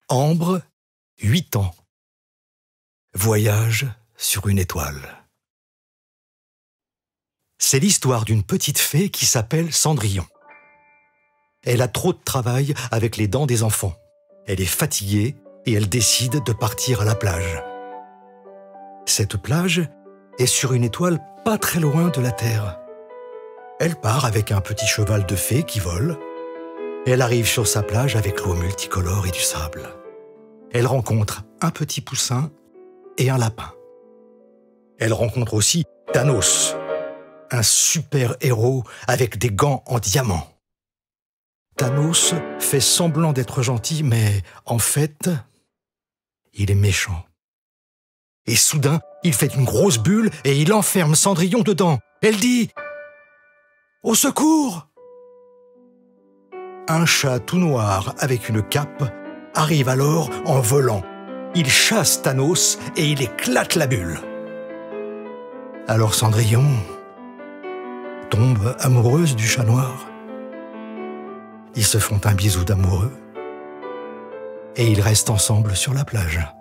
Ambre, 8 ans. Voyage sur une étoile. C'est l'histoire d'une petite fée qui s'appelle Cendrillon. Elle a trop de travail avec les dents des enfants. Elle est fatiguée et elle décide de partir à la plage. Cette plage est sur une étoile pas très loin de la Terre. Elle part avec un petit cheval de fée qui vole. Elle arrive sur sa plage avec l'eau multicolore et du sable. Elle rencontre un petit poussin et un lapin. Elle rencontre aussi Thanos, un super-héros avec des gants en diamant. Thanos fait semblant d'être gentil, mais en fait, il est méchant. Et soudain, il fait une grosse bulle et il enferme Cendrillon dedans. Elle dit « Au secours !» Un chat tout noir avec une cape arrive alors en volant. Il chasse Thanos et il éclate la bulle. Alors Cendrillon tombe amoureuse du chat noir. Ils se font un bisou d'amoureux et ils restent ensemble sur la plage.